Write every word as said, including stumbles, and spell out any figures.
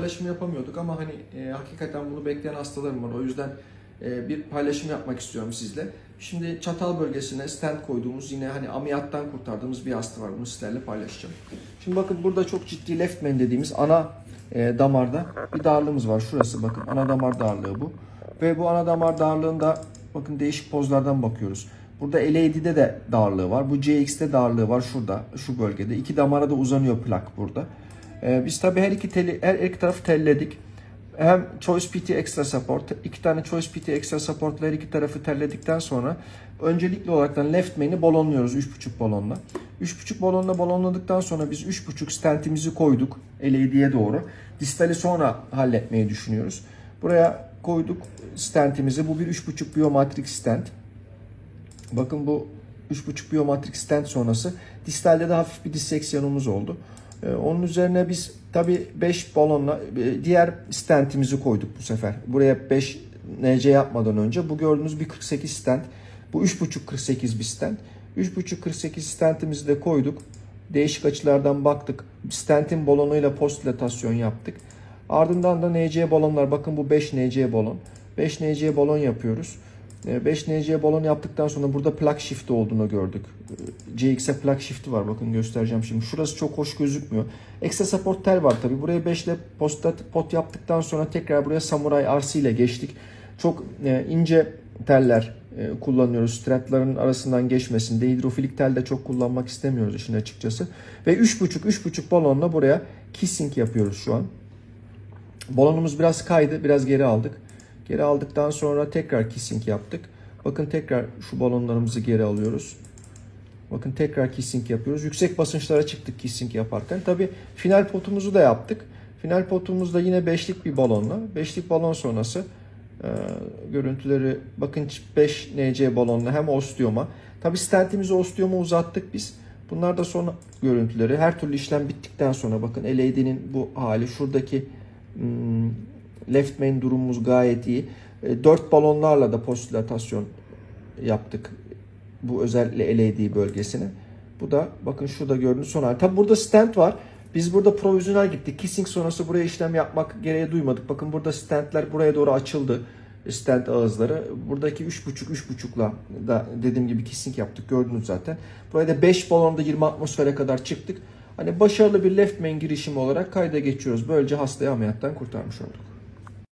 paylaşım yapamıyorduk ama hani e, hakikaten bunu bekleyen hastalarım var. O yüzden e, bir paylaşım yapmak istiyorum sizle. Şimdi çatal bölgesine stent koyduğumuz, yine hani ameliyattan kurtardığımız bir hasta var. Bunu sizlerle paylaşacağım. Şimdi bakın burada çok ciddi left main dediğimiz ana e, damarda bir darlığımız var. Şurası bakın, ana damar darlığı bu. Ve bu ana damar darlığında bakın değişik pozlardan bakıyoruz. Burada L A D'de de darlığı var. Bu C X'te darlığı var şurada, şu bölgede. İki damara da uzanıyor plak burada. Ee, biz tabii her iki teli, her iki tarafı telledik. Hem Choice P T Extra Support, iki tane Choice P T Extra Support her iki tarafı telledikten sonra öncelikli olarak left main'i balonluyoruz üç buçuk balonla. üç buçuk balonla balonladıktan sonra biz üç buçuk stentimizi koyduk L A D'ye doğru. Distali sonra halletmeyi düşünüyoruz. Buraya koyduk stentimizi. Bu bir üç buçuk Biomatrix stent. Bakın bu üç buçuk Biomatrix stent sonrası distalde de hafif bir disseksiyonumuz oldu. Ee, onun üzerine biz tabi beş balonla diğer stentimizi koyduk bu sefer. Buraya beş N C yapmadan önce. Bu gördüğünüz bir kırk sekiz stent. Bu üç buçuk kırk sekiz bir stent. üç buçuk kırk sekiz stentimizi de koyduk. Değişik açılardan baktık. Stentin balonuyla post dilatasyon yaptık. Ardından da N C balonlar. Bakın bu beş N C balon. beş N C balon yapıyoruz. beş N C balon yaptıktan sonra burada plak shift'i olduğunu gördük. C X'e plak shift'i var. Bakın göstereceğim şimdi. Şurası çok hoş gözükmüyor. Extra support tel var tabi. Buraya beş ile pot yaptıktan sonra tekrar buraya Samurai R C ile geçtik. Çok ince teller kullanıyoruz. Stentlerin arasından geçmesin. Dehidrofilik tel de çok kullanmak istemiyoruz işin açıkçası. Ve üç buçuk üç buçuk balonla buraya kissing yapıyoruz şu an. Balonumuz biraz kaydı. Biraz geri aldık. Geri aldıktan sonra tekrar kissing yaptık. Bakın tekrar şu balonlarımızı geri alıyoruz. Bakın tekrar kissing yapıyoruz. Yüksek basınçlara çıktık kissing yaparken. Tabi final potumuzu da yaptık. Final potumuzda yine beşlik bir balonla. beşlik balon sonrası e, görüntüleri bakın beş N C balonla hem osteoma. Tabi stentimizi osteoma uzattık biz. Bunlar da son görüntüleri. Her türlü işlem bittikten sonra bakın L A D'nin bu hali. Şuradaki hmm, left main durumumuz gayet iyi. dört balonlarla da post dilatasyon yaptık. Bu özellikle L A D bölgesine. Bu da bakın şurada gördüğünüz son hali. Tabi burada stent var. Biz burada provizyonel gittik. Kissing sonrası buraya işlem yapmak gereği duymadık. Bakın burada stentler buraya doğru açıldı. Stent ağızları. Buradaki üç buçuk üç buçukla da dediğim gibi kissing yaptık. Gördünüz zaten. Buraya da beş balonda yirmi atmosfere kadar çıktık. Hani başarılı bir left main girişimi olarak kayda geçiyoruz. Böylece hastayı ameliyattan kurtarmış olduk.